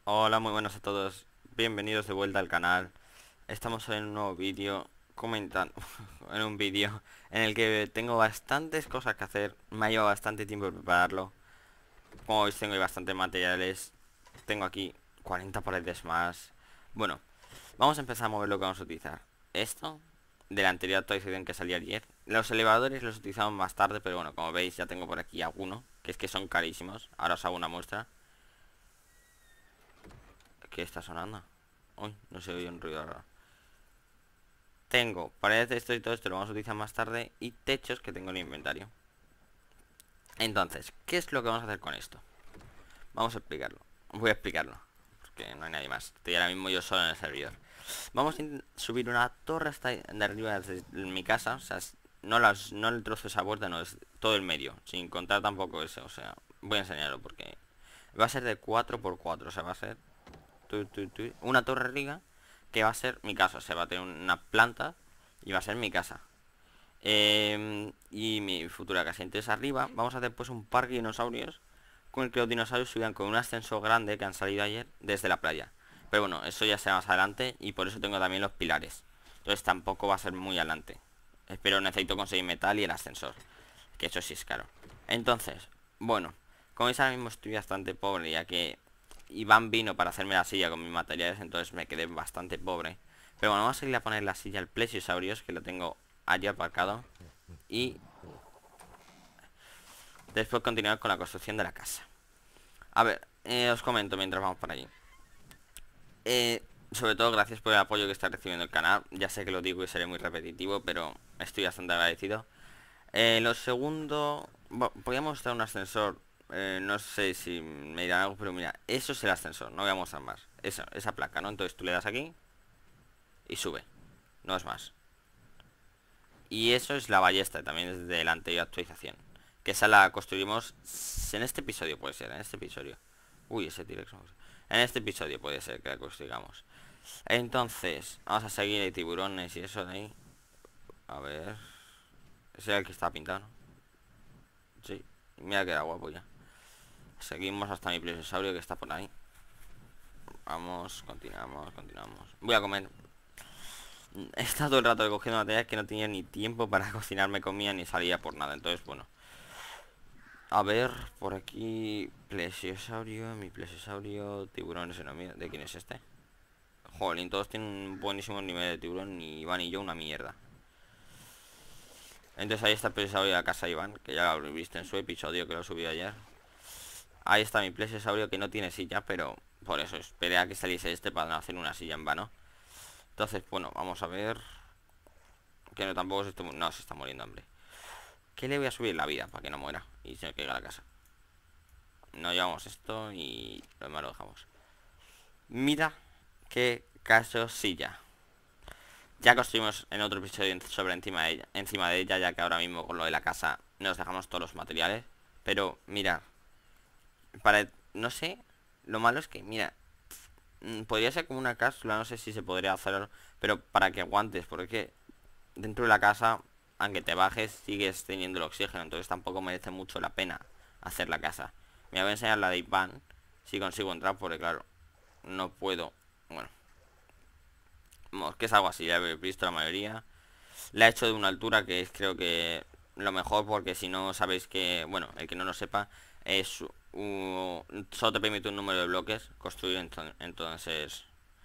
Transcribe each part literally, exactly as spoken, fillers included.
Hola, muy buenas a todos. Bienvenidos de vuelta al canal. Estamos en un nuevo vídeo comentando en un vídeo en el que tengo bastantes cosas que hacer. Me ha llevado bastante tiempo prepararlo. Como veis, tengo ahí bastantes materiales. Tengo aquí cuarenta paredes más. Bueno, vamos a empezar a mover lo que vamos a utilizar. Esto de la anterior actualización que salió ayer. Los elevadores los utilizamos más tarde, pero bueno, como veis ya tengo por aquí alguno, que es que son carísimos. Ahora os hago una muestra. ¿Qué está sonando? Uy, no se oye un ruido raro. Tengo paredes de esto y todo esto, lo vamos a utilizar más tarde. Y techos que tengo en el inventario. Entonces, ¿qué es lo que vamos a hacer con esto? Vamos a explicarlo. Voy a explicarlo, porque no hay nadie más. Estoy ahora mismo yo solo en el servidor. Vamos a subir una torre hasta de arriba de mi casa. O sea, no, las, no el trozo de esa puerta, no, es todo el medio. Sin contar tampoco eso, o sea, voy a enseñarlo porque va a ser de cuatro por cuatro. O sea, va a ser tu, tu, tu, una torre riga que va a ser mi casa. O sea, va a tener una planta y va a ser mi casa. Eh, y mi futura casa. Entonces arriba vamos a hacer pues un parque de dinosaurios con el que los dinosaurios subían con un ascensor grande que han salido ayer desde la playa. Pero bueno, eso ya será más adelante y por eso tengo también los pilares. Entonces tampoco va a ser muy adelante. Pero necesito conseguir metal y el ascensor, que eso sí es caro. Entonces, bueno, como veis ahora mismo estoy bastante pobre, ya que Iván vino para hacerme la silla con mis materiales, entonces me quedé bastante pobre. Pero bueno, vamos a ir a poner la silla al Plesiosaurios, que lo tengo allí aparcado. Y después continuar con la construcción de la casa. A ver, eh, os comento mientras vamos por allí. Eh, sobre todo gracias por el apoyo que está recibiendo el canal. Ya sé que lo digo y seré muy repetitivo, pero estoy bastante agradecido. Eh, lo segundo, bo- podríamos mostrar un ascensor. Eh, no sé si me dirán algo, pero mira, eso es el ascensor, no voy a mostrar más. Esa, esa placa, ¿no? Entonces tú le das aquí y sube, no es más. Y eso es la ballesta, también es de la anterior actualización. Que esa la construimos en este episodio, puede ser, en este episodio. Uy, ese T-Rex. En este episodio puede ser que la construyamos. Entonces, vamos a seguir de tiburones y eso de ahí. A ver. Ese es el que está pintado, ¿no? Sí. Mira que era guapo ya. Seguimos hasta mi plesiosaurio que está por ahí. Vamos, continuamos, continuamos. Voy a comer. He estado todo el rato recogiendo materiales que no tenía ni tiempo para cocinarme comida ni salía por nada. Entonces, bueno. A ver, por aquí. Plesiosaurio, mi plesiosaurio. Tiburones en mío. ¿De quién es este? Jolín, todos tienen un buenísimo nivel de tiburón. Y Iván y yo una mierda. Entonces ahí está el plesiosaurio de la casa de Iván, que ya lo habréis visto en su episodio que lo subí ayer. Ahí está mi plesiosaurio que no tiene silla, pero por eso esperé a que saliese este para no hacer una silla en vano. Entonces, bueno, vamos a ver. Que no tampoco se esté... No, se está muriendo hambre. ¿Qué le voy a subir? La vida, para que no muera y se caiga a la casa. No llevamos esto y lo demás lo dejamos. Mira qué caso silla. Ya construimos en otro episodio sobre encima de ella, encima de ella, ya que ahora mismo con lo de la casa nos dejamos todos los materiales. Pero mira, para no sé, lo malo es que mira, mm, podría ser como una cápsula, no sé si se podría hacer, pero para que aguantes, porque dentro de la casa, aunque te bajes, sigues teniendo el oxígeno, entonces tampoco merece mucho la pena hacer la casa. Me voy a enseñar la de Iván, si consigo entrar, porque claro, no puedo. Bueno, vamos, que es algo así, ya habéis visto la mayoría. La he hecho de una altura que es creo que lo mejor, porque si no sabéis que, bueno, el que no lo sepa, es uh, solo te permite un número de bloques construir, entonces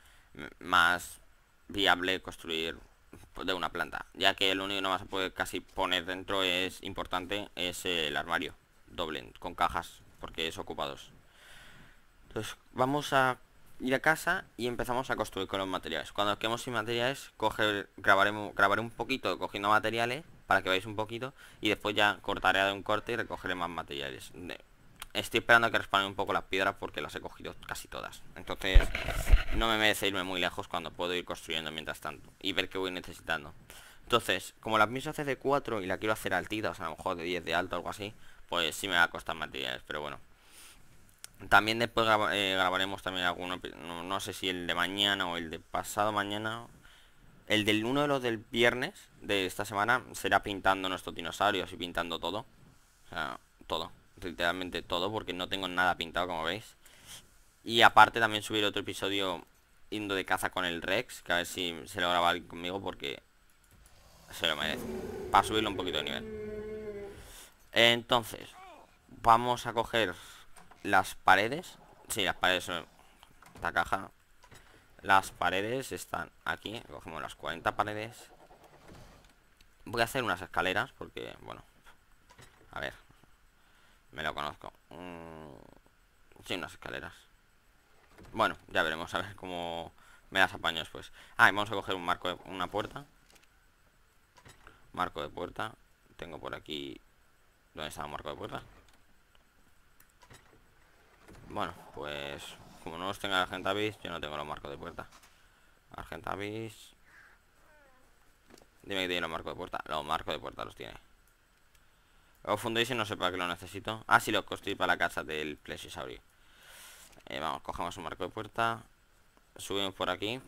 más viable construir de una planta, ya que lo único que no vas a poder casi poner dentro es importante es el armario doble con cajas, porque es ocupados. Entonces vamos a ir a casa y empezamos a construir con los materiales. Cuando quedemos sin materiales, coger, grabaremos, grabaré un poquito cogiendo materiales para que veáis un poquito y después ya cortaré de un corte y recogeré más materiales. De- Estoy esperando a que respawnen un poco las piedras porque las he cogido casi todas. Entonces no me merece irme muy lejos cuando puedo ir construyendo mientras tanto y ver qué voy necesitando. Entonces, como la pienso hacer de cuatro y la quiero hacer altita, o sea, a lo mejor de diez de alto o algo así, pues sí me va a costar materiales, pero bueno. También después graba- eh, grabaremos también alguno, no, no sé si el de mañana o el de pasado mañana. El del uno de los del viernes de esta semana será pintando nuestros dinosaurios y pintando todo. O sea, todo. Literalmente todo, porque no tengo nada pintado, como veis. Y aparte también subir otro episodio indo de caza con el Rex, que a ver si se lo graba alguien conmigo porque se lo merece. Para subirlo un poquito de nivel. Entonces, vamos a coger las paredes. Sí, las paredes son esta caja. Las paredes están aquí. Cogemos las cuarenta paredes. Voy a hacer unas escaleras porque, bueno, a ver, me lo conozco. Mm, sí, unas escaleras. Bueno, ya veremos, a ver cómo me las apaño después. Ah, y vamos a coger un marco de una puerta. Marco de puerta. Tengo por aquí... ¿Dónde está el marco de puerta? Bueno, pues como no los tenga Argentavis, yo no tengo los marcos de puerta. Argentavis. Dime que tiene los marcos de puerta. Los marcos de puerta los tiene. Los Foundation no sé para qué lo necesito. Ah, sí, los construí para la casa del Plesiosaurio. Eh, vamos, cogemos un marco de puerta. Subimos por aquí.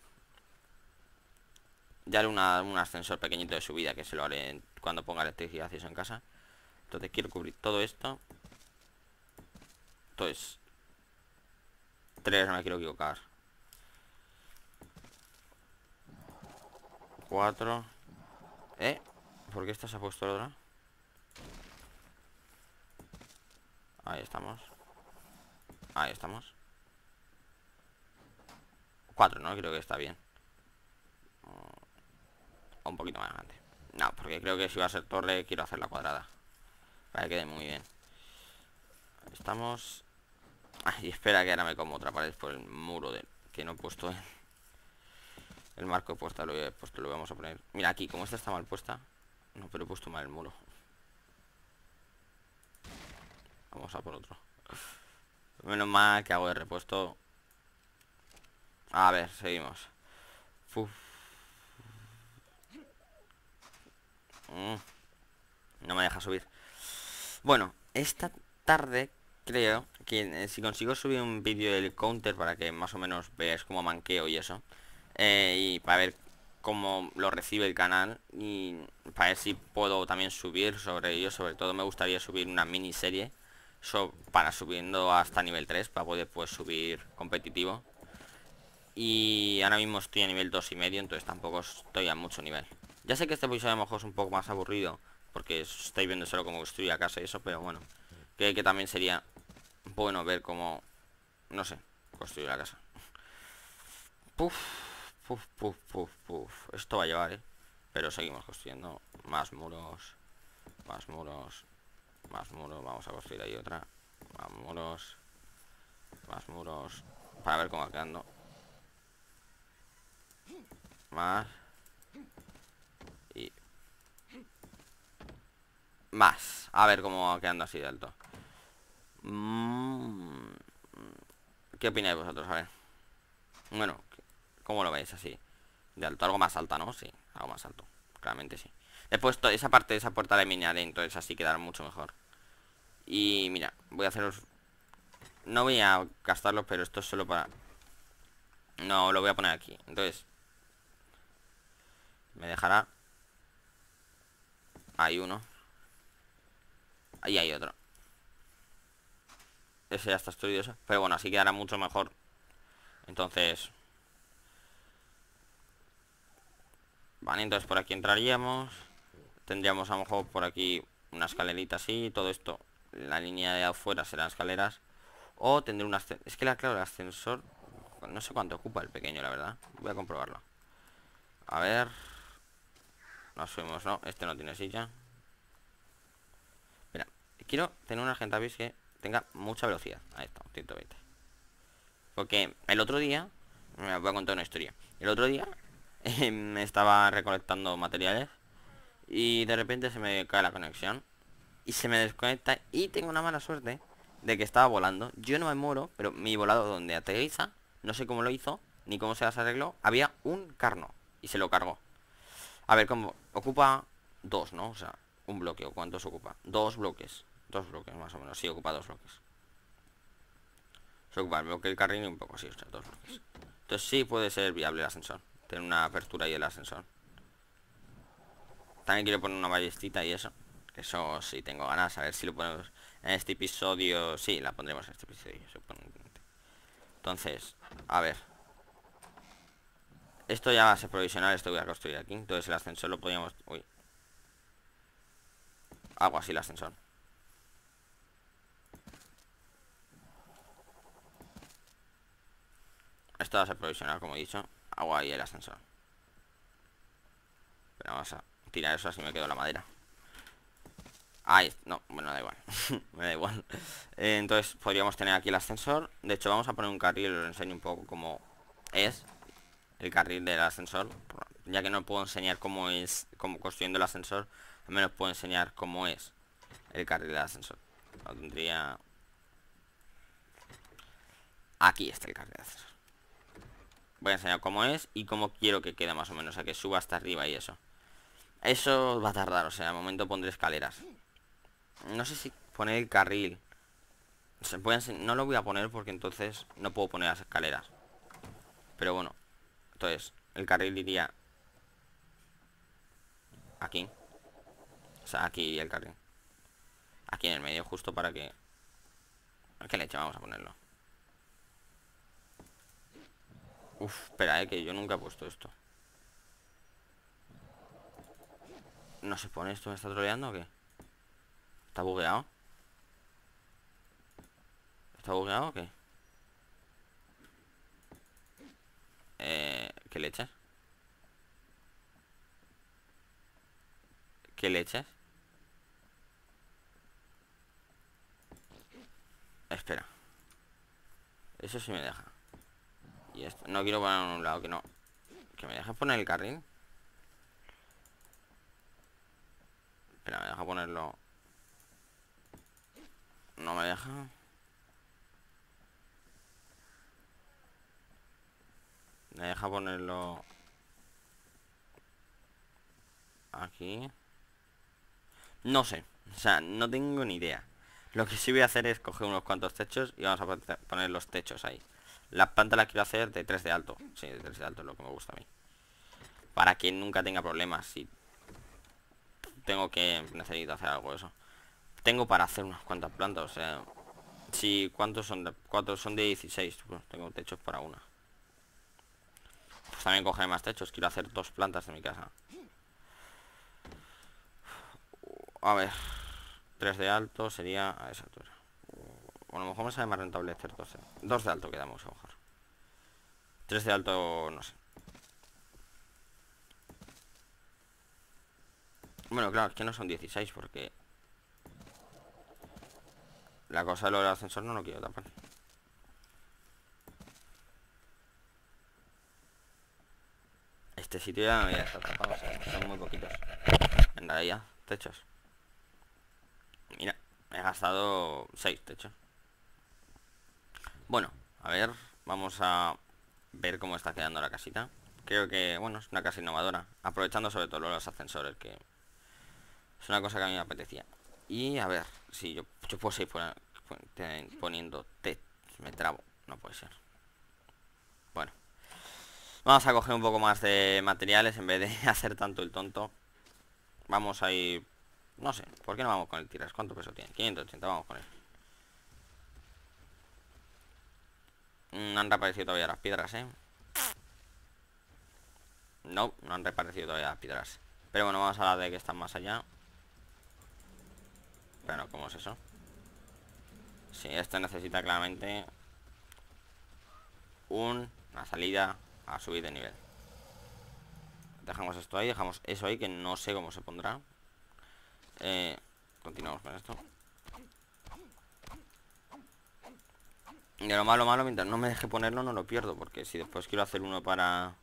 Ya haré una, un ascensor pequeñito de subida, que se lo haré cuando ponga electricidad y eso en casa. Entonces quiero cubrir todo esto. Entonces tres, no me quiero equivocar. Cuatro. ¿Eh? ¿Por qué esta se ha puesto la otra? Ahí estamos. Ahí estamos. Cuatro, ¿no? Creo que está bien. O un poquito más grande. No, porque creo que si va a ser torre quiero hacerla cuadrada para que quede muy bien. Ahí estamos. Ay, espera que ahora me como otra pared por el muro de... que no he puesto el, el marco de puerta. Lo he puesto, lo vamos a poner. Mira aquí, como esta está mal puesta. No, pero he puesto mal el muro. Vamos a por otro. Menos mal que hago de repuesto. A ver, seguimos. Uf. Mm, no me deja subir. Bueno, esta tarde creo que eh, si consigo subir un vídeo del counter para que más o menos veáis cómo manqueo y eso. Eh, y para ver cómo lo recibe el canal. Y para ver si puedo también subir sobre ello. Sobre todo me gustaría subir una miniserie so, para subiendo hasta nivel tres. Para poder pues subir competitivo. Y ahora mismo estoy a nivel dos y medio, entonces tampoco estoy a mucho nivel. Ya sé que este episodio a lo mejor es un poco más aburrido, porque estáis viendo solo cómo construir a casa y eso, pero bueno, creo que también sería bueno ver cómo, no sé, construir la casa. Puf, puf, puf, puf, puf. Esto va a llevar, ¿eh? Pero seguimos construyendo más muros, más muros, más muros. Vamos a construir ahí otra. Más muros, más muros, para ver cómo va quedando. Más. Y más. A ver cómo va quedando así de alto. Mm, ¿Qué opináis vosotros? A ver. Bueno, ¿cómo lo veis así? De alto, algo más alta, ¿no? Sí, algo más alto. Claramente sí. He puesto esa parte de esa puerta de eliminaré, entonces así quedará mucho mejor. Y mira, voy a haceros... No voy a gastarlo, pero esto es solo para... No, lo voy a poner aquí. Entonces... Me dejará... Hay uno. Ahí hay otro. Ese ya está destruido eso. Pero bueno, así quedará mucho mejor. Entonces... Vale, entonces por aquí entraríamos. Tendríamos a lo mejor por aquí una escalerita así. Todo esto, la línea de afuera serán escaleras. O tendré un ascensor. Es que la, claro, el ascensor no sé cuánto ocupa el pequeño, la verdad. Voy a comprobarlo. A ver. Nos subimos, no, este no tiene silla. Mira, quiero tener una Argentavis que tenga mucha velocidad. Ahí está, ciento veinte. Porque el otro día, me voy a contar una historia. El otro día eh, me estaba recolectando materiales y de repente se me cae la conexión y se me desconecta y tengo una mala suerte de que estaba volando. Yo no me muero, pero mi volado donde aterriza, no sé cómo lo hizo, ni cómo se las arregló, había un carno y se lo cargó. A ver, cómo ocupa dos, ¿no? O sea, un bloque, ¿o cuántos ocupa? Dos bloques, dos bloques más o menos, sí, ocupa dos bloques. Se ocupa el bloque del carril y un poco, sí, o sea, dos bloques. Entonces sí puede ser viable el ascensor, tener una apertura ahí el ascensor. También quiero poner una ballestita y eso. Eso sí tengo ganas. A ver si lo ponemos en este episodio. Sí, la pondremos en este episodio, supongo. Entonces, a ver. Esto ya va a ser provisional, esto voy a construir aquí. Entonces el ascensor lo podríamos... Uy. Algo así el ascensor. Esto va a ser provisional, como he dicho. Hago ahí el ascensor. Pero vamos a tirar eso, así me quedo la madera. Ahí, no, bueno, da igual. Me da igual. eh, Entonces podríamos tener aquí el ascensor. De hecho vamos a poner un carril, os enseño un poco cómo es el carril del ascensor. Ya que no puedo enseñar cómo es, cómo construyendo el ascensor, al menos puedo enseñar cómo es el carril del ascensor. Lo tendría... Aquí está el carril del ascensor. Voy a enseñar cómo es y cómo quiero que quede más o menos, o sea, que suba hasta arriba y eso. Eso va a tardar, o sea, de momento pondré escaleras. No sé si poner el carril. Se puede no lo voy a poner porque entonces no puedo poner las escaleras. Pero bueno, entonces el carril iría aquí. O sea, aquí el carril. Aquí en el medio, justo para que... ¿Qué leche? Vamos a ponerlo. Uf, espera, eh, que yo nunca he puesto esto. ¿No se pone esto? ¿Me está troleando o qué? ¿Está bugueado? ¿Está bugueado o qué? Eh, ¿qué leches? ¿Qué leches? Espera. Eso sí me deja. Y esto, no quiero poner en un lado, que no. ¿Que me deja poner el carril? Espera, me deja ponerlo. No me deja. Me deja ponerlo aquí. No sé, o sea, no tengo ni idea. Lo que sí voy a hacer es coger unos cuantos techos y vamos a poner los techos ahí. La planta la quiero hacer de tres de alto. Sí, de tres de alto es lo que me gusta a mí. Para que nunca tenga problemas si tengo que... necesito hacer algo de eso. Tengo para hacer unas cuantas plantas, o sea... Si, ¿cuántos son? De, cuatro son de dieciséis. Pues tengo techos para una. Pues también cogeré más techos. Quiero hacer dos plantas en mi casa. A ver... tres de alto sería a esa altura. O a lo mejor me sale más rentable hacer dos. dos de alto quedamos a lo mejor. tres de alto, no sé. Bueno, claro, es que no son dieciséis porque... La cosa de lo del ascensor no lo quiero tapar. Este sitio ya, ya está tapado, o sea, son muy poquitos. En realidad, techos. Mira, he gastado seis techos. Bueno, a ver, vamos a ver cómo está quedando la casita. Creo que, bueno, es una casa innovadora. Aprovechando sobre todo los ascensores, que es una cosa que a mí me apetecía. Y a ver, si yo, yo puedo seguir poniendo te me trabo, no puede ser. Bueno, vamos a coger un poco más de materiales en vez de hacer tanto el tonto. Vamos a ir, no sé, ¿por qué no vamos con el tiras? ¿Cuánto peso tiene? quinientos ochenta, vamos con él. No han reaparecido todavía las piedras, eh. No, no han reaparecido todavía las piedras. Pero bueno, vamos a la de que están más allá. Pero ¿cómo es eso? Sí, esto necesita claramente un, una salida a subir de nivel. Dejamos esto ahí, dejamos eso ahí, que no sé cómo se pondrá. eh, Continuamos con esto. Y de lo malo malo, mientras no me deje ponerlo, no lo pierdo. Porque si después quiero hacer uno para...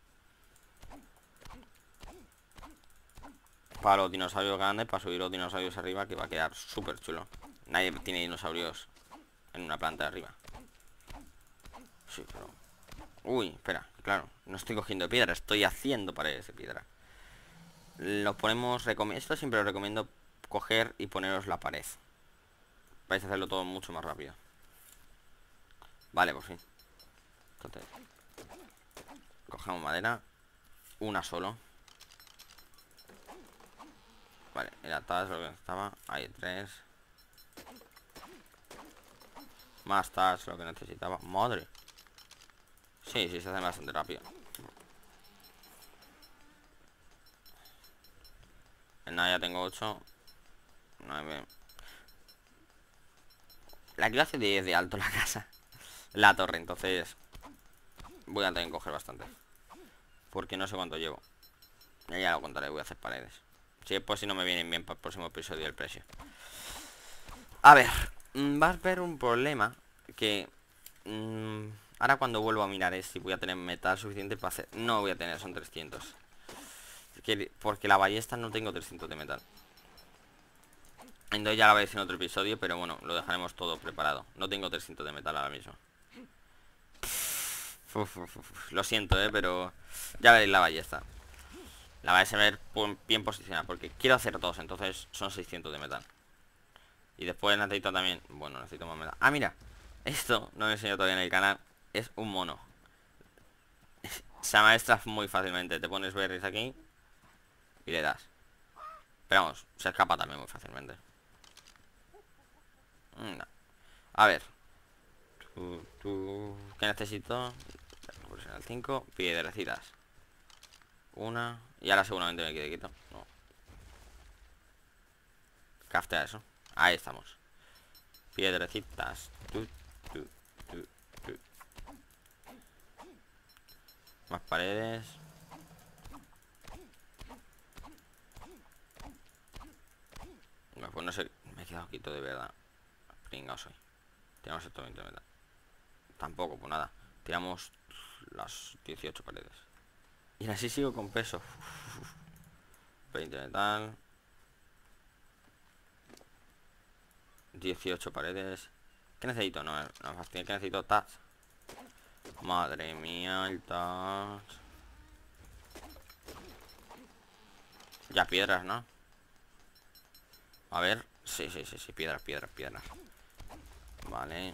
Para los dinosaurios grandes, para subir los dinosaurios arriba, que va a quedar súper chulo. Nadie tiene dinosaurios en una planta de arriba. Sí, pero... Uy, espera, claro, no estoy cogiendo piedra, estoy haciendo paredes de piedra. Los ponemos... Esto siempre lo recomiendo coger y poneros la pared. Vais a hacerlo todo mucho más rápido. Vale, por fin. Entonces, cogemos madera. Una solo. Vale, era tas lo que necesitaba. Hay tres. Más tas lo que necesitaba. Madre. Sí, sí, se hace bastante rápido. En nada, ya tengo ocho. nueve. La quiero hacer diez de alto la casa. La torre, entonces voy a tener que coger bastante. Porque no sé cuánto llevo. Ya lo contaré, voy a hacer paredes. Si después si no me vienen bien para el próximo episodio el precio. A ver, vas a ver un problema. Que mmm, ahora cuando vuelvo a mirar es si voy a tener metal suficiente para hacer. No voy a tener, son trescientos. Porque, porque la ballesta no tengo trescientos de metal. Entonces ya la veréis en otro episodio. Pero bueno, lo dejaremos todo preparado. No tengo trescientos de metal ahora mismo. Uf, uf, uf. Lo siento, eh, pero ya veréis la ballesta. La vais a ver bien posicionada. Porque quiero hacer dos, entonces son seiscientos de metal. Y después necesito también. Bueno, necesito más metal. Ah, mira, esto no lo he enseñado todavía en el canal. Es un mono. Se amaestra muy fácilmente. Te pones berries aquí y le das. Pero vamos, se escapa también muy fácilmente. No. A ver, tú, tú, ¿qué necesito? Profesional cinco, piedrecitas. Una. Y ahora seguramente me quede quieto. No. Craftea eso. Ahí estamos. Piedrecitas. Tú, tú, tú, tú. Más paredes. Bueno, pues no sé. Me he quedado quieto de verdad. Pringao soy. Tiramos esto veinte metal. Tampoco, pues nada. Tiramos las dieciocho paredes. Y así sigo con peso. veinte metal. dieciocho paredes. ¿Qué necesito? No, no fastidia que necesito touch. Madre mía, el touch. Ya piedras, ¿no? A ver. Sí, sí, sí, sí, piedras, piedras, piedras. Vale.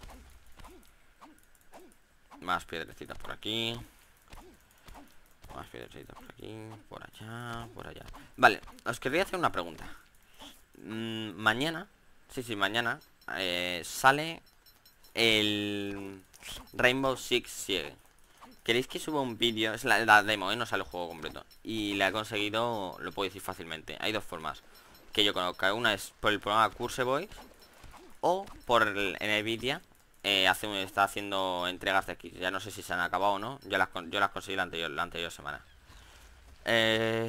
Más piedrecitas por aquí. Más piedrecitas por aquí. Por allá, por allá. Vale, os querría hacer una pregunta. mm, Mañana. Sí, sí, mañana eh, sale el Rainbow Six Siege. ¿Queréis que suba un vídeo? Es la, la demo, ¿eh? No sale el juego completo. Y la he conseguido, lo puedo decir fácilmente. Hay dos formas que yo conozca. Una es por el programa Curse Boys o por el Nvidia. Eh, hace, está haciendo entregas de aquí. Ya no sé si se han acabado o no. Yo las, yo las conseguí la anterior, la anterior semana. Eh,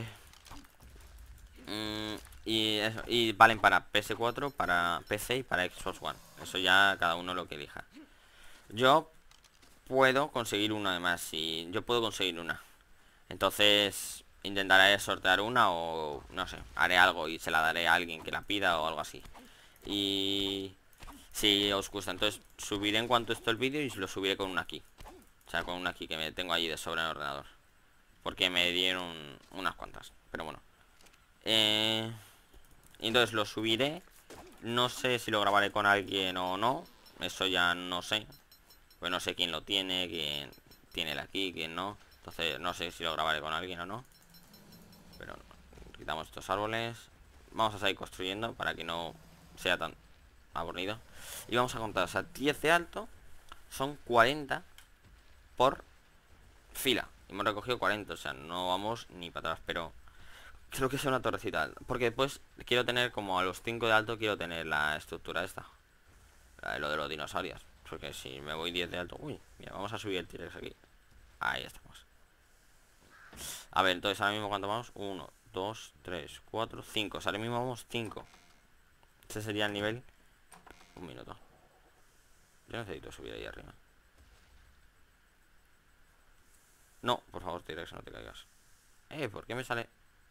mm, y, eso, y valen para P S cuatro, para P C y para Xbox One. Eso ya cada uno lo que elija. Yo puedo conseguir una además. Y yo puedo conseguir una. Entonces intentaré sortear una o no sé, haré algo y se la daré a alguien que la pida o algo así. Y si os gusta, entonces subiré en cuanto esté el vídeo y lo subiré con una key. O sea, con una key que me tengo allí de sobra en el ordenador. Porque me dieron unas cuantas. Pero bueno. Eh, entonces lo subiré. No sé si lo grabaré con alguien o no. Eso ya no sé. Pues no sé quién lo tiene, quién tiene la key, quién no. Entonces no sé si lo grabaré con alguien o no. Pero no. Quitamos estos árboles. Vamos a seguir construyendo para que no sea tan aburrido. Y vamos a contar, o sea, diez de alto son cuarenta por fila. Y hemos recogido cuarenta, o sea, no vamos ni para atrás. Pero creo que es una torrecita alta. Porque después quiero tener, como a los cinco de alto, quiero tener la estructura esta. La de lo de los dinosaurios. Porque si me voy diez de alto... Uy, mira, vamos a subir el T-Rex aquí. Ahí estamos. A ver, entonces ahora mismo ¿cuánto vamos? uno, dos, tres, cuatro, cinco. O sea, ahora mismo vamos cinco. Ese sería el nivel. Un minuto. Yo necesito subir ahí arriba. No, por favor, T-Rex, no te caigas. Eh, ¿por qué me sale?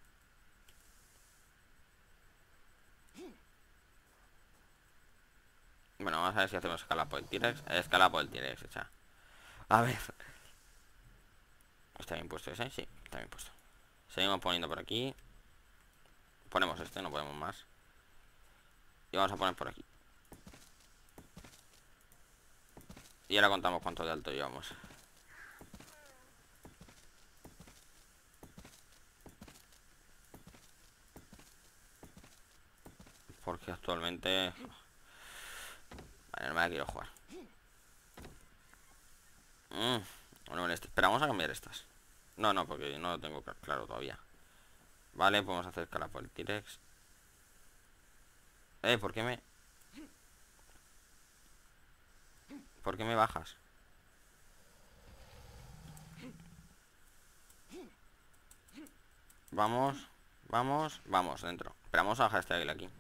Bueno, vamos a ver si hacemos escala por el T-Rex. Escala por el T-Rex, echa. A ver. ¿Está bien puesto ese? Sí, está bien puesto. Seguimos poniendo por aquí. Ponemos este, no podemos más. Y vamos a poner por aquí. Y ahora contamos cuánto de alto llevamos. Porque actualmente... Vale, no me la quiero jugar. Mm, no me este. Espera, vamos a cambiar estas. No, no, porque no lo tengo claro todavía. Vale, podemos hacer escala por el T-Rex. Eh, ¿por qué me...? ¿Por qué me bajas? Vamos, vamos, vamos, dentro. Espera, vamos a bajar este águila aquí.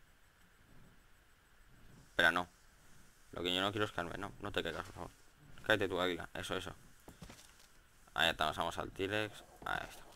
Espera, no. Lo que yo no quiero es calme, no, no te caigas, por favor. Cállate tu águila, eso, eso. Ahí estamos, vamos al T-Rex. Ahí estamos.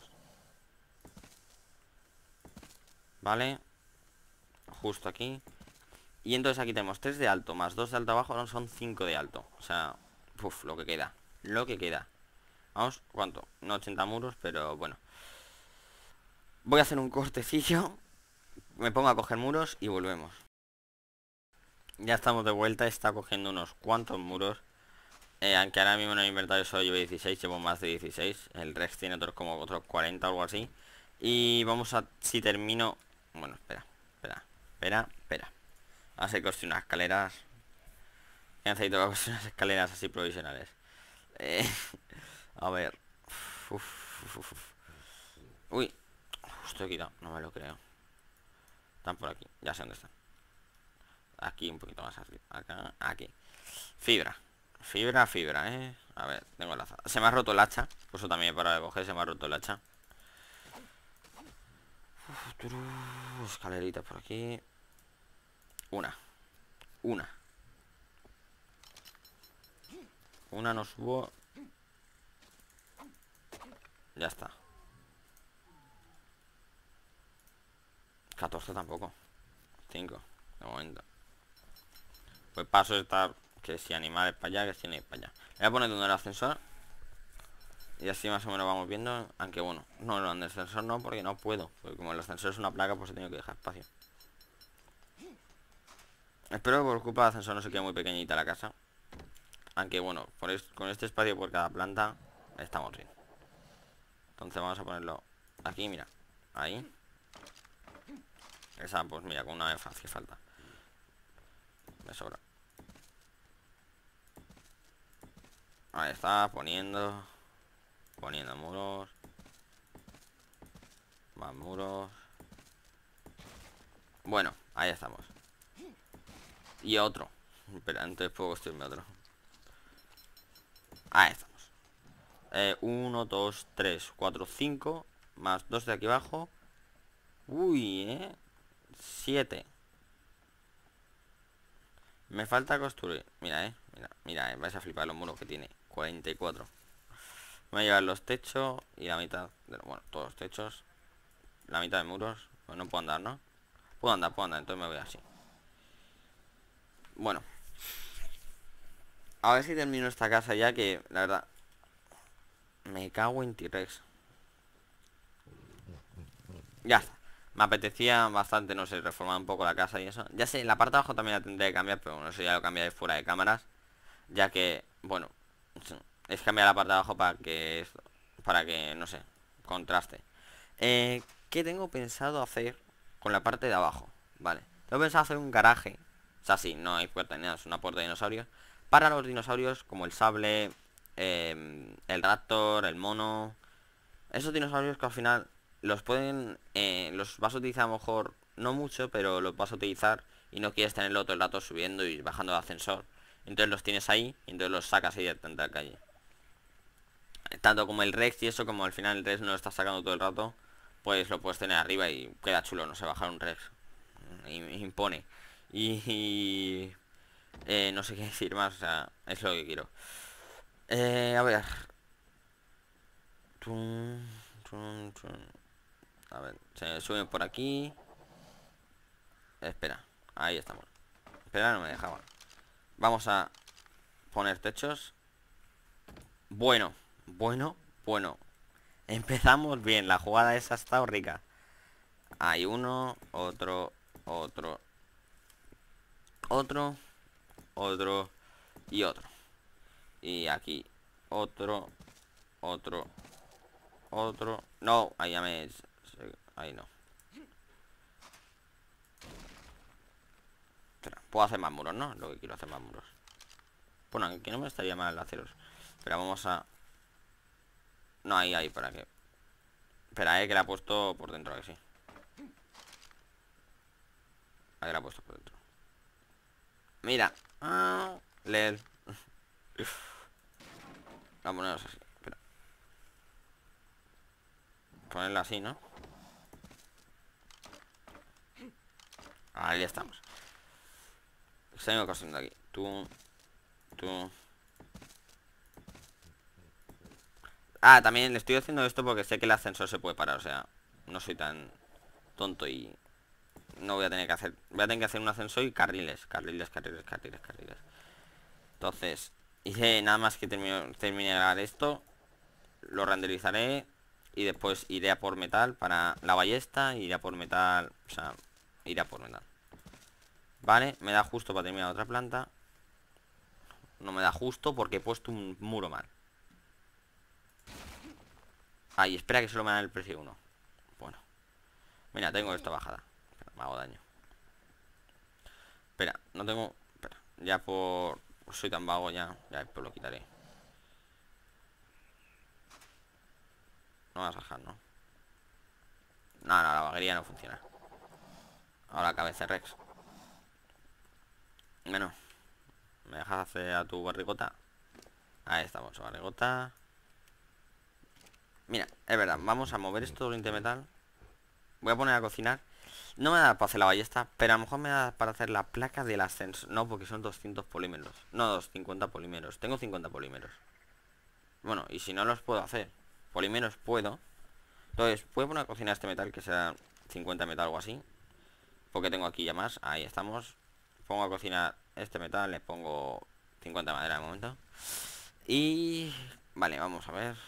Vale. Justo aquí. Y entonces aquí tenemos tres de alto más dos de alto abajo, no son cinco de alto. O sea, uff, lo que queda. Lo que queda. Vamos, ¿cuánto? No ochenta muros, pero bueno. Voy a hacer un cortecillo. Me pongo a coger muros y volvemos. Ya estamos de vuelta, está cogiendo unos cuantos muros. Eh, aunque ahora mismo en el inventario solo llevo dieciséis, llevo más de dieciséis. El Rex tiene otros como otros cuarenta o algo así. Y vamos a... Si termino... Bueno, espera, espera, espera, espera. Vamos a construir unas escaleras. Necesito construir unas escaleras así provisionales. Eh, a ver. Uf, uf, uf, uf. Uy, justo he quitado, no me lo creo. Están por aquí, ya sé dónde están. Aquí un poquito más arriba. Acá, aquí. Fibra. Fibra, fibra, eh. A ver, tengo el hacha. Se me ha roto el hacha. Por eso también he parado de coger, se me ha roto el hacha. Uf, turu, escaleritas por aquí. Una. Una. Una no subo. Ya está. catorce tampoco. cinco. De momento. Pues paso de estar... Que si animales para allá, que si no hay para allá. Voy a poner donde el ascensor. Y así más o menos vamos viendo. Aunque bueno, no, no, en el ascensor no, porque no puedo. Porque como el ascensor es una placa, pues he tenido que dejar espacio. Espero que por culpa del ascensor no se quede muy pequeñita la casa. Aunque bueno, por es, con este espacio por cada planta estamos bien. Entonces vamos a ponerlo aquí, mira. Ahí. Esa, pues mira, con una vez hace falta. Me sobra. Ahí está, poniendo. Poniendo muros. Más muros. Bueno, ahí estamos. Y otro. Espera, antes puedo construirme otro. Ahí estamos. Eh, uno, dos, tres, cuatro, cinco. Más dos de aquí abajo. Uy, eh. siete. Me falta construir. Mira, eh. Mira, mira, eh. Vais a flipar los muros que tiene. cuarenta y cuatro. Me voy a llevar los techos y la mitad de, bueno, todos los techos. La mitad de muros. Pues no puedo andar, ¿no? Puedo andar, puedo andar, entonces me voy así. Bueno. A ver si termino esta casa ya, que la verdad me cago en T-Rex. Ya está. Me apetecía bastante, no sé, reformar un poco la casa y eso. Ya sé, la parte de abajo también la tendré que cambiar, pero bueno, eso ya lo cambiaré fuera de cámaras. Ya que, bueno, es cambiar la parte de abajo para que, para que, no sé, contraste. Eh, ¿qué tengo pensado hacer con la parte de abajo? Vale, tengo pensado hacer un garaje. O sea, sí, no hay puerta ni nada, es una puerta de dinosaurios. Para los dinosaurios como el sable, eh, el raptor, el mono. Esos dinosaurios que al final los pueden... Eh, los vas a utilizar a lo mejor no mucho, pero los vas a utilizar y no quieres tenerlo todo el rato subiendo y bajando el ascensor. Entonces los tienes ahí y entonces los sacas ahí de tanta calle. Tanto como el Rex y eso, como al final el Rex no lo estás sacando todo el rato, pues lo puedes tener arriba y queda chulo, no sé, bajar un Rex. Impone. Y... y eh, no sé qué decir más, o sea, es lo que quiero. Eh, a ver. Tum, tum, tum. A ver, se suben por aquí. Espera, ahí estamos. Espera, no me dejaba. Vamos a poner techos. Bueno, bueno, bueno. Empezamos bien, la jugada esa ha estado rica. Hay uno, otro, otro, otro, otro y otro. Y aquí otro, otro, otro. No, ahí ya me... Ahí no. Espera, puedo hacer más muros, ¿no? Lo que quiero hacer más muros. Bueno, aquí no me estaría mal haceros. Pero vamos a No, ahí, ahí, para que... Espera, eh, que la ha puesto por dentro, que sí. Ahí la ha puesto por dentro. Mira. Ah, leel. Vamos a ponerlos así. Espera. Ponerla así, ¿no? Ahí ya estamos. Seguimos cosiendo aquí. Tú. Tú. Ah, también le estoy haciendo esto porque sé que el ascensor se puede parar. O sea, no soy tan tonto y no voy a tener que hacer... Voy a tener que hacer un ascensor y carriles. Carriles, carriles, carriles, carriles. Entonces, hice nada más que termino, terminar esto. Lo renderizaré. Y después iré a por metal para la ballesta. Iré a por metal. O sea, iré a por metal. Vale, me da justo para terminar otra planta. No me da justo porque he puesto un muro mal. Ay, espera que solo me da el precio uno. Bueno. Mira, tengo esta bajada. Espera, me hago daño. Espera, no tengo... Espera, ya por... Soy tan vago ya. Ya pues lo quitaré. No vas a dejar, ¿no? No, no, la vaguería no funciona. Ahora cabeza Rex. Bueno, ¿me dejas hacer a tu barrigota? Ahí estamos, barrigota. Mira, es verdad, vamos a mover esto del intermetal. Voy a poner a cocinar. No me da para hacer la ballesta, pero a lo mejor me da para hacer la placa del ascenso. No, porque son doscientos polímeros. No, doscientos cincuenta polímeros. Tengo cincuenta polímeros. Bueno, y si no los puedo hacer. Polímeros puedo. Entonces, voy a poner a cocinar este metal, que será cincuenta metal o algo así. Porque tengo aquí ya más. Ahí estamos. Pongo a cocinar este metal, le pongo cincuenta madera de momento. Y... Vale, vamos a ver.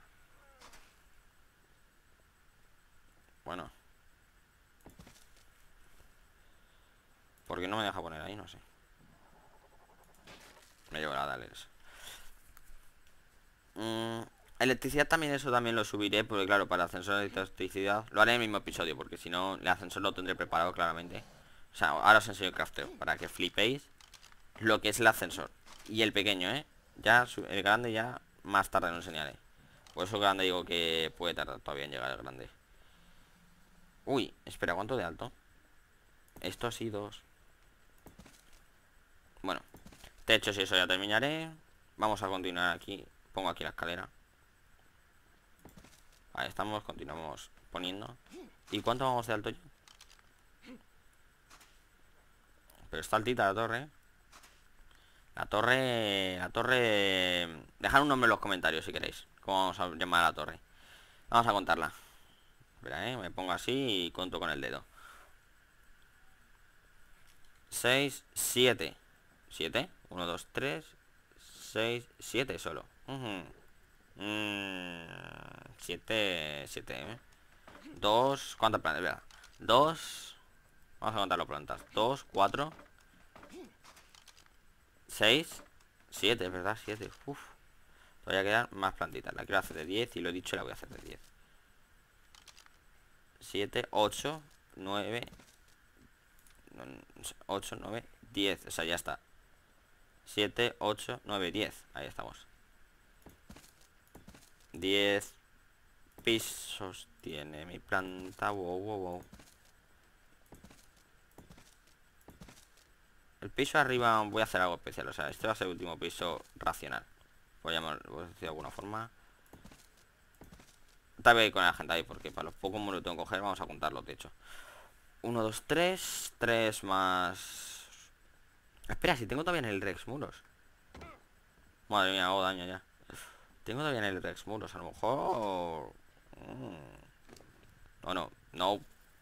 Bueno. ¿Por qué no me deja poner ahí? No sé. Me llevo la Dales. Mm, electricidad también, eso también lo subiré. Porque claro, para ascensor de electricidad lo haré en el mismo episodio. Porque si no, el ascensor lo tendré preparado claramente. O sea, ahora os enseño el crafteo para que flipéis lo que es el ascensor. Y el pequeño, ¿eh? Ya, el grande ya más tarde lo enseñaré. Por eso el grande digo que puede tardar todavía en llegar el grande. Uy, espera, ¿cuánto de alto? Esto así, dos. Bueno, techos y eso ya terminaré. Vamos a continuar aquí. Pongo aquí la escalera. Ahí estamos, continuamos poniendo. ¿Y cuánto vamos de alto yo? Pero está altita la torre, ¿eh? La torre... La torre... Dejad un nombre en los comentarios si queréis. ¿Cómo vamos a llamar a la torre? Vamos a contarla. Espera, ¿eh? Me pongo así y cuento con el dedo. seis, siete. ¿siete? uno, dos, tres, seis, siete solo. Uh-huh. mm, siete, siete, ¿eh? dos, ¿cuántas plantas? Espera. dos. Vamos a contar las plantas. dos, cuatro, seis, siete, ¿verdad? siete. Uf. Todavía quedan más plantitas. La quiero hacer de diez y lo he dicho, la voy a hacer de diez. siete, ocho, nueve, ocho, nueve, diez. O sea, ya está. siete, ocho, nueve, diez. Ahí estamos. diez pisos tiene mi planta. Wow, wow, wow. El piso arriba voy a hacer algo especial. O sea, este va a ser el último piso racional. Voy a llamarlo de alguna forma. Tal vez con la gente ahí, porque para los pocos muros que tengo que coger, vamos a contar los techos. uno, dos, tres. tres más... Espera, si tengo todavía en el Rex muros. Madre mía, hago daño ya. Tengo todavía en el Rex muros, a lo mejor... Mm. O no, no.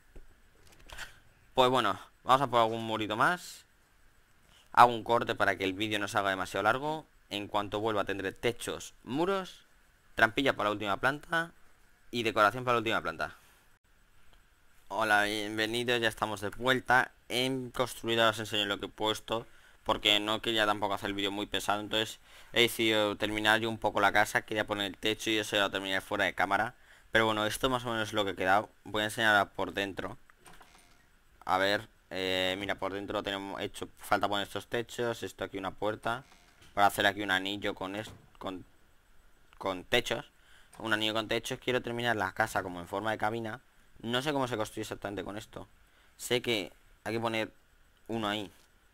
Pues bueno, vamos a por algún murito más. Hago un corte para que el vídeo no se haga demasiado largo. En cuanto vuelva tendré techos, muros, trampilla para la última planta y decoración para la última planta. Hola, bienvenidos, ya estamos de vuelta. En construido os enseño lo que he puesto, porque no quería tampoco hacer el vídeo muy pesado. Entonces he decidido terminar yo un poco la casa. Quería poner el techo y eso ya lo terminé fuera de cámara. Pero bueno, esto más o menos es lo que he quedado. Voy a enseñar por dentro. A ver, eh, mira, por dentro tenemos hecho, falta poner estos techos. Esto aquí una puerta para hacer aquí un anillo con, es, con, con techos. Un anillo con techos. Quiero terminar la casa como en forma de cabina. No sé cómo se construye exactamente con esto. Sé que hay que poner uno ahí.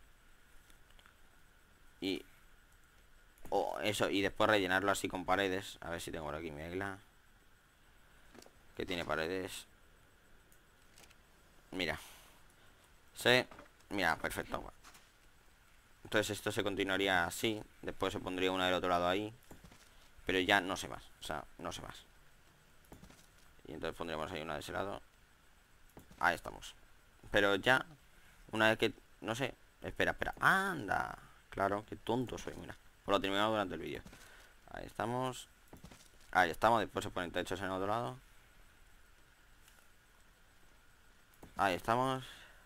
Y... o eso, y después rellenarlo así con paredes. A ver si tengo por aquí mi águila. Que tiene paredes. Mira. Sí. Mira, perfecto. Entonces esto se continuaría así. Después se pondría una del otro lado ahí. Pero ya no sé más. O sea, no sé más. Y entonces pondríamos ahí una de ese lado. Ahí estamos. Pero ya, una vez que... no sé. Espera, espera. ¡Anda! Claro, qué tonto soy, mira. Pues lo terminamos durante el vídeo. Ahí estamos. Ahí estamos. Después se ponen techos en el otro lado. Ahí estamos.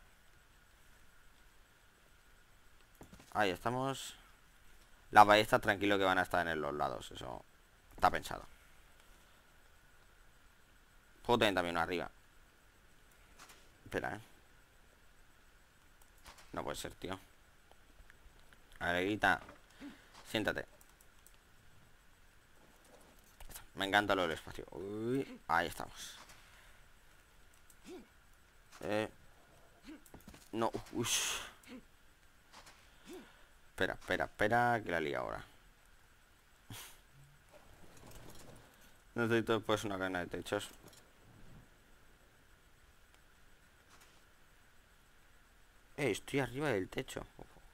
Ahí estamos. Las ballestas tranquilo que van a estar en los lados. Eso está pensado. Puedo tener también una arriba. Espera, eh. No puede ser, tío. Alegrita, siéntate. Me encanta lo del espacio. Uy, ahí estamos. Eh, no, uy. Espera, espera, espera, que la liga ahora. Necesito después una cadena de techos. Eh, estoy arriba del techo.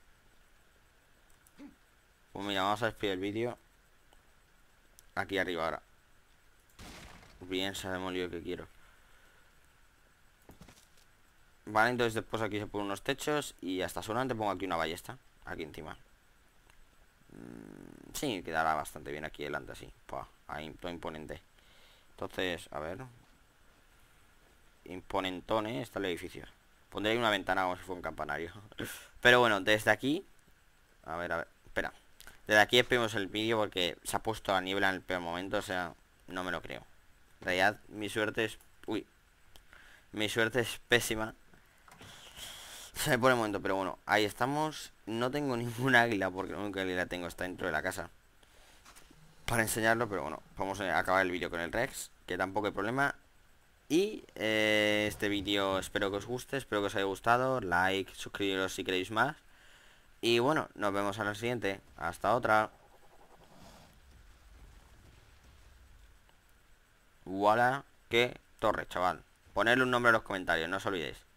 Pues mira, vamos a despedir el vídeo. Aquí arriba ahora. Bien, sabemos lo que quiero. Vale, entonces después aquí se ponen unos techos. Y hasta solamente pongo aquí una ballesta. Aquí encima. mm, Sí, quedará bastante bien aquí delante así. Pua, ahí, todo imponente. Entonces, a ver. Imponentone está el edificio. Pondré ahí una ventana como si fuera un campanario. Pero bueno, desde aquí. A ver, a ver, espera. Desde aquí despedimos el vídeo porque se ha puesto la niebla en el peor momento. O sea, no me lo creo. En realidad, mi suerte es... uy. Mi suerte es pésima. Se me pone el momento, pero bueno, ahí estamos. No tengo ninguna águila porque la única águila que tengo está dentro de la casa para enseñarlo, pero bueno, vamos a acabar el vídeo con el Rex, que tampoco hay problema. Y eh, este vídeo espero que os guste, espero que os haya gustado. Like, suscribiros si queréis más. Y bueno, nos vemos a la siguiente. Hasta otra. Voilà, qué torre, chaval. Ponedle un nombre en los comentarios, no os olvidéis.